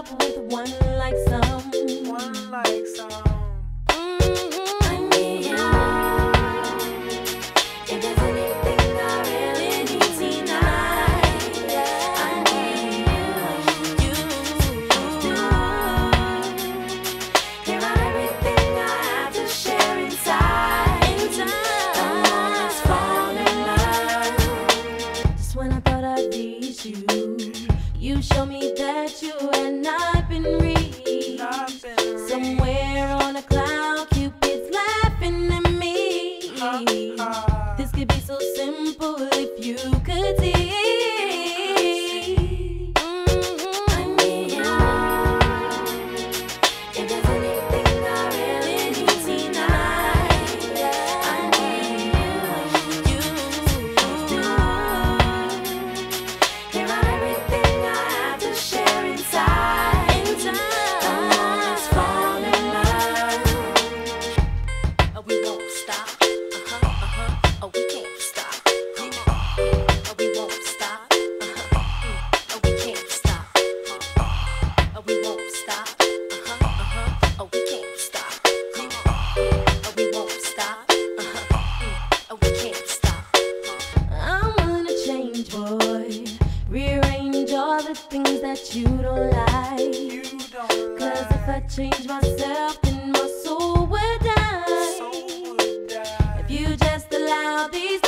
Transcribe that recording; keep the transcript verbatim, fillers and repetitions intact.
love with one like some. One like some. You show me that you had not been reached. Somewhere on a cloud, Cupid's laughing at me. Ha, ha. This could be so simple if you could see. Rearrange all the things that you don't like. You don't Cause like. if I change myself, then my soul would die. Soul would die. If you just allow these